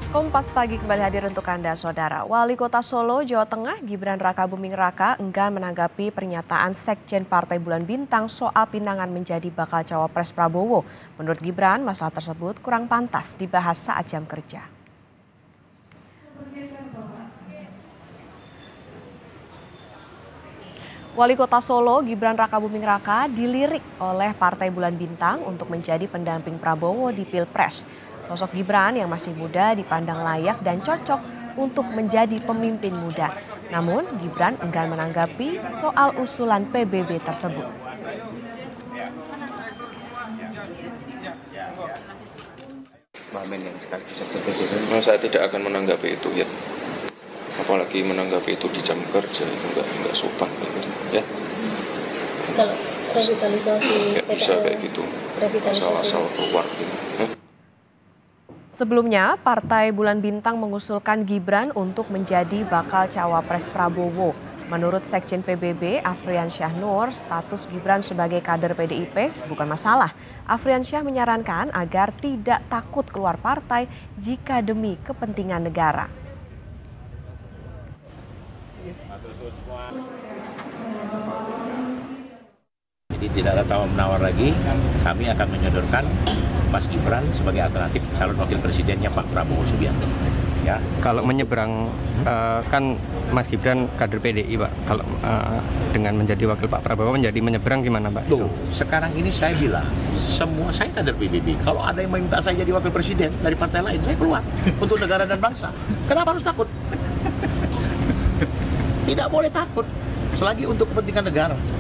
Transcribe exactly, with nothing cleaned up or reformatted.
Kompas Pagi kembali hadir untuk Anda, Saudara. Wali Kota Solo, Jawa Tengah, Gibran Rakabuming Raka enggan menanggapi pernyataan Sekjen Partai Bulan Bintang soal pinangan menjadi bakal cawapres Prabowo. Menurut Gibran, masalah tersebut kurang pantas dibahas saat jam kerja. Wali Kota Solo, Gibran Rakabuming Raka, dilirik oleh Partai Bulan Bintang untuk menjadi pendamping Prabowo di Pilpres. Sosok Gibran yang masih muda dipandang layak dan cocok untuk menjadi pemimpin muda. Namun, Gibran enggan menanggapi soal usulan P B B tersebut. Saya tidak akan menanggapi itu ya. Apalagi menanggapi itu di jam kerja, itu enggak, enggak sopan gitu ya. Kalau revitalisasi nggak bisa kayak gitu, asal-asal keluar gitu. Huh? Sebelumnya, Partai Bulan Bintang mengusulkan Gibran untuk menjadi bakal cawapres Prabowo. Menurut Sekjen P B B, Afriansyah Nur, status Gibran sebagai kader P D I P bukan masalah. Afriansyah menyarankan agar tidak takut keluar partai jika demi kepentingan negara. Jadi tidak ada tawar-menawar lagi, kami akan menyodorkan Mas Gibran sebagai alternatif calon wakil presidennya Pak Prabowo Subianto. Ya. Kalau menyeberang uh, kan Mas Gibran kader P D I, Pak. Kalau uh, dengan menjadi wakil Pak Prabowo menjadi menyeberang gimana, Pak? Tuh, sekarang ini saya bilang semua saya kader P B B. Kalau ada yang meminta saya jadi wakil presiden dari partai lain, saya keluar untuk negara dan bangsa. Kenapa harus takut? Tidak boleh takut, selagi untuk kepentingan negara.